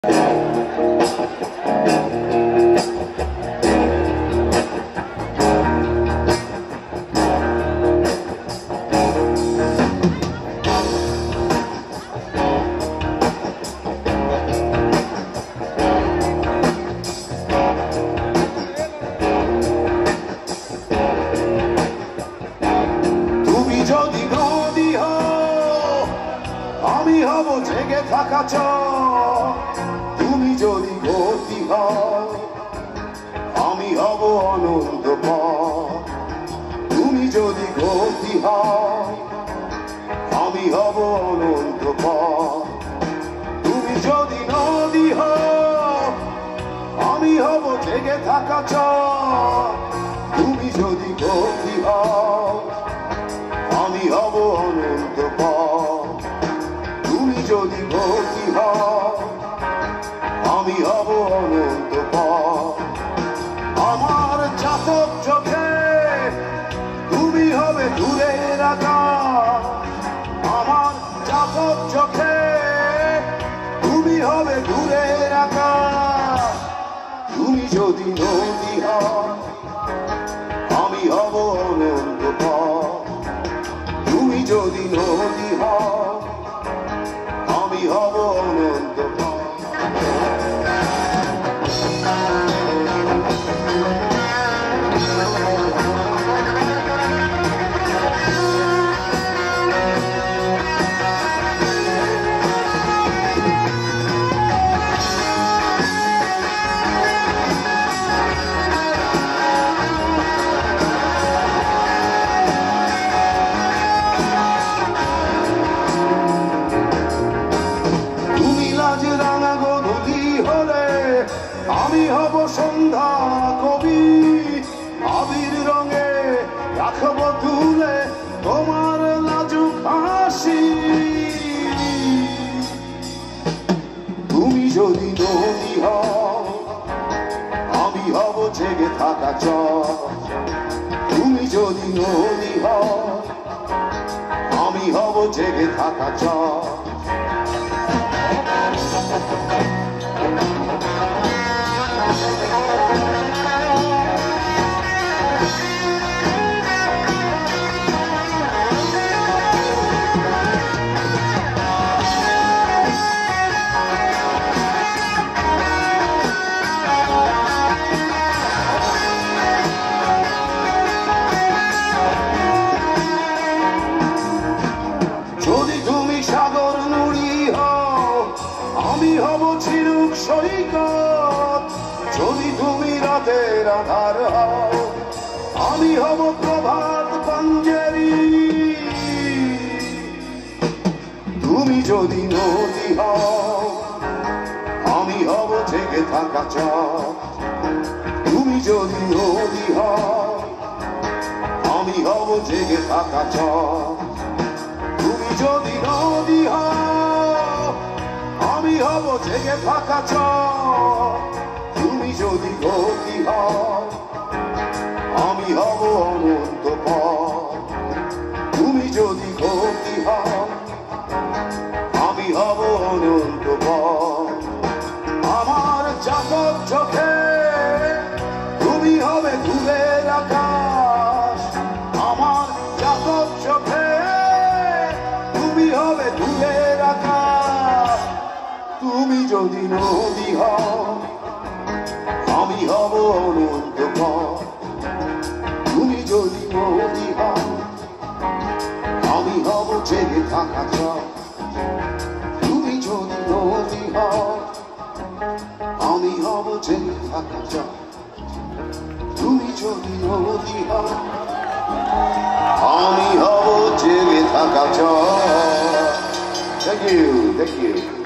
যদি নদী হও আমি হব জেগে থাকা চর তুমি যদি গতি হও আমি হব অনন্ত পথ তুমি যদি গতি হও আমি হব অনন্ত পথ তুমি যদি নদী হও আমি হব জেগে থাকা চর তুমি যদি গতি হও আমি হব অনন্ত পথ তুমি যদি গতি হও আমি হব অনন্ত পথ আমার চাতক চোখে তুমি হবে দূরের আকাশ আমার চাতক চোখে তুমি হবে দূরের আকাশ তুমি যদি নদী হও আমি হব অনন্ত পথ তুমি যদি নদী হও আমি হব অনন্ত পথ আমি হব সন্ধ্যা কবি আবির রঙে রাখব তুলে তোমার লাজুক হাসি তুমি যদি নদী হও আমি হব জেগে থাকা চর তুমি যদি নদী হও আমি হব জেগে থাকা চর যদি তুমি সাগর নুড়ি হও আমি হব ঝিনুক সৈকত যদি তুমি রাতের আধার হও আমি হব প্রভাত পাঞ্জেরি তুমি যদি নদী হও আমি হব জেগে থাকা চর তুমি যদি নদী হও আমি হব জেগে থাকা চর তুমি যদি নদী হও আমি হব জেগে থাকা চর তুমি যদি গতি হও আমি হব অনন্ত পথ তুমি যদি গতি হও আমি হব অনন্ত পথ আমার চাতক চোখে তুমি হবে দূরের আকাশ আমার চাতক চোখে তুমি হবে দূরের আকাশ তুমি যদি নদী হও আমি হব অনন্ত পথ তুমি যদি নদী হও আমি হব জেগে থাকা চর তুমি যদি নদী হও আমি হব জেগে থাকা চর তুমি যদি নদী হও আমি হব জেগে থাকা চর Thank you.